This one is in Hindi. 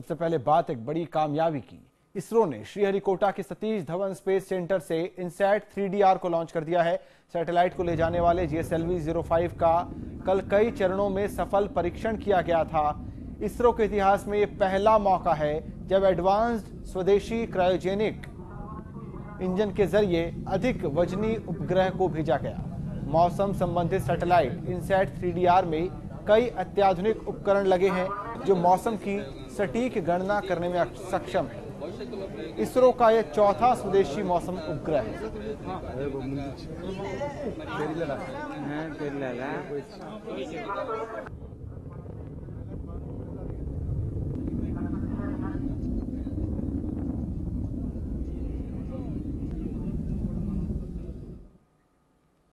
सबसे पहले बात एक बड़ी कामयाबी की। इसरो ने श्रीहरिकोटा के सतीश धवन स्पेस सेंटर से इनसैट 3DR को लॉन्च कर दिया है। सैटेलाइट को ले जाने वाले GSLV 05 का कल कई चरणों में सफल परीक्षण किया गया था। इसरो के इतिहास में यह पहला मौका है जब एडवांस्ड स्वदेशी क्रायोजेनिक इंजन के जरिए अधिक वजनी उपग्रह को भेजा गया। मौसम संबंधित सैटेलाइट इनसैट 3DR में कई अत्याधुनिक उपकरण लगे हैं जो मौसम की सटीक गणना करने में सक्षम है। इसरो का यह चौथा स्वदेशी मौसम उपग्रह है।